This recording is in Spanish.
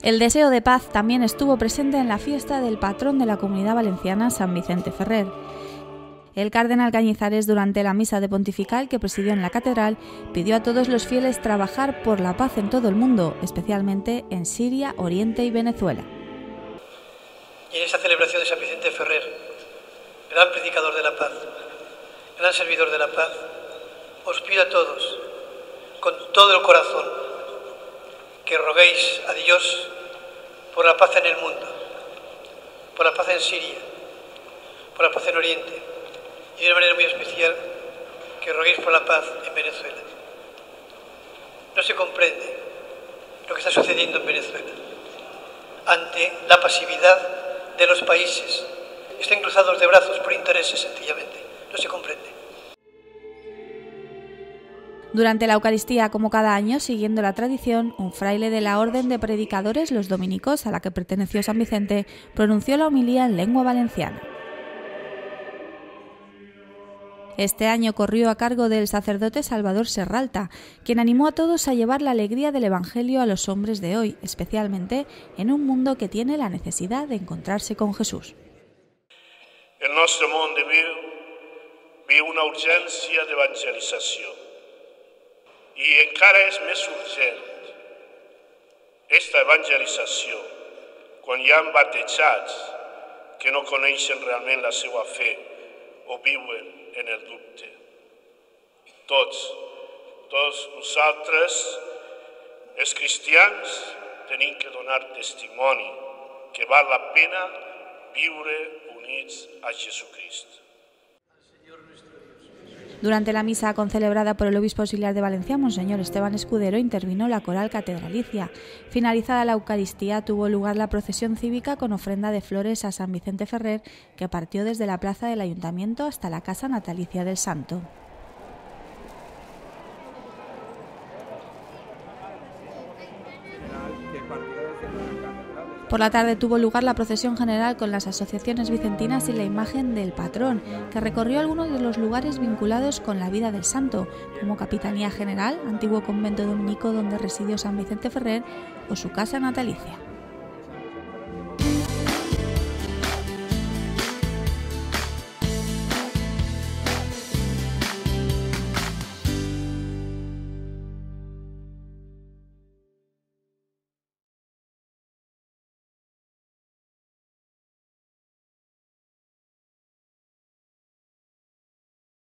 El deseo de paz también estuvo presente en la fiesta del patrón de la Comunidad Valenciana, San Vicente Ferrer. El cardenal Cañizares, durante la misa de pontifical que presidió en la catedral, pidió a todos los fieles trabajar por la paz en todo el mundo, especialmente en Siria, Oriente y Venezuela. Y en esta celebración de San Vicente Ferrer, gran predicador de la paz, gran servidor de la paz, os pido a todos, con todo el corazón, que roguéis a Dios por la paz en el mundo, por la paz en Siria, por la paz en Oriente y de una manera muy especial que roguéis por la paz en Venezuela. No se comprende lo que está sucediendo en Venezuela ante la pasividad de los países. Están cruzados de brazos por intereses, sencillamente. No se comprende. Durante la Eucaristía, como cada año, siguiendo la tradición, un fraile de la Orden de Predicadores, los Dominicos, a la que perteneció San Vicente, pronunció la homilía en lengua valenciana. Este año corrió a cargo del sacerdote Salvador Serralta, quien animó a todos a llevar la alegría del Evangelio a los hombres de hoy, especialmente en un mundo que tiene la necesidad de encontrarse con Jesús. El nostre món viu una urgència d'evangelització i encara és més urgent esta evangelització quan hi ha batejats que no coneixen realment la seva fe o viuen en el dubte. Tots nosaltres, els cristians, tenim que donar testimoni que val la pena viure units a Jesucristo. Durante la misa concelebrada por el obispo auxiliar de Valencia, Monseñor Esteban Escudero, intervino la coral catedralicia. Finalizada la Eucaristía, tuvo lugar la procesión cívica con ofrenda de flores a San Vicente Ferrer, que partió desde la plaza del Ayuntamiento hasta la casa natalicia del santo. Por la tarde tuvo lugar la procesión general con las asociaciones vicentinas y la imagen del patrón, que recorrió algunos de los lugares vinculados con la vida del santo, como Capitanía General, antiguo convento dominico donde residió San Vicente Ferrer, o su casa natalicia.